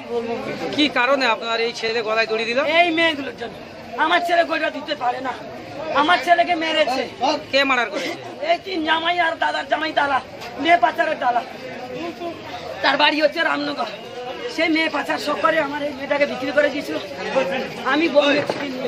বলবো কি কারণে আপনার এই ছেলে গলায় দড়ি দিল? এই মেয়েগুলোর জন্য। আমার ছেলে গোটা দিতে পারে না, আমার ছেলেকে মেরেছে। কে মার্ডার করেছে? এই 3 জামাই আর দাদার জামাই দালা, মেয়ে পাচারের দালা। তার বাড়ি হচ্ছে রামনগর। সে মেয়ে পাচার শখ করে আমার এই মেয়েটাকে বিক্রি করে দিয়েছিল। আমি বলছি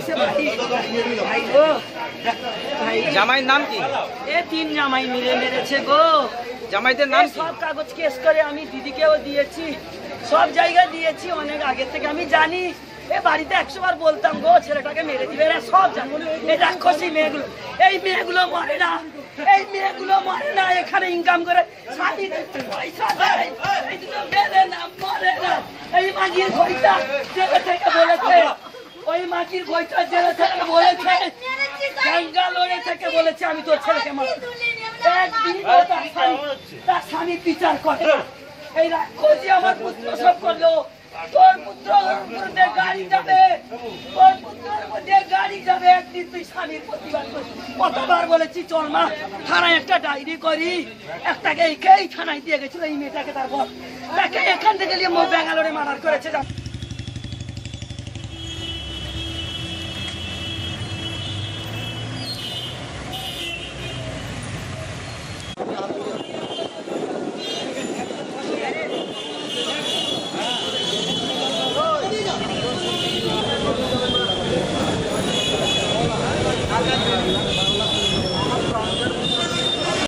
জামাইয়ের নাম কি? এ 3 জামাই মিলে মেরেছে গো। জামাইদের নাম কি? সব কাগজ কেস করে আমি দিদিকেও দিয়েছি, সব জায়গায় দিয়েছি, অনেক আগে থেকে আমি জানি। এ বাড়িতে 100 বার বলতাম গো ছেলেটাকে মেরে দিবে, এরা সব জানে। এই রাক্ষসী মেয়েগুলো, এই মেয়েগুলো মরে না, এই মেয়েগুলো মরে না, এখানে ইনকাম করে স্বামী পয়সা দেয়, এই দুটো মেরে না মরে না। এই মাগির ঘইটা জেলে থেকে বলেছে, ওই মাগির ঘইটা জেলে থেকে বলেছে, ব্যাঙ্গালোরে থেকে বলেছে আমি তোর ছেলেকে মারব। একদিন তার স্বামী বিচার করে না। এই রাক্ষসী আমার পুত্র সব করলো। তোর পুত্রের মধ্যে গাড়ি যাবে, তোর পুত্রের মধ্যে গাড়ি যাবে, একদিন তুই স্বামীর প্রতিবাদ করবি। কতবার বলেছি চল মা থানায় একটা ডায়েরি করি। একটাকে এই থানায় দিয়ে গেছিল এই মেয়েটাকে, তারপর তাকে এখান থেকে নিয়ে ব্যাঙ্গালোরে মার্ডার করেছে।